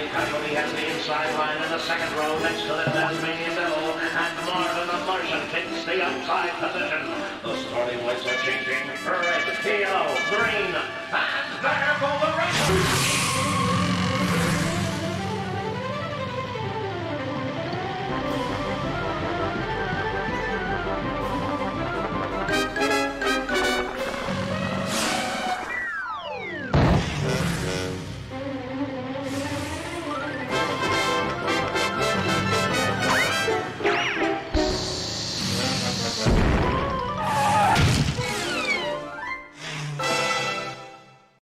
Casualty has the inside line in the second row next to the Tasmanian Devil, and Marvin the Martian takes the outside position. The starting lights are changing. Red, yellow, green, and there go the racers.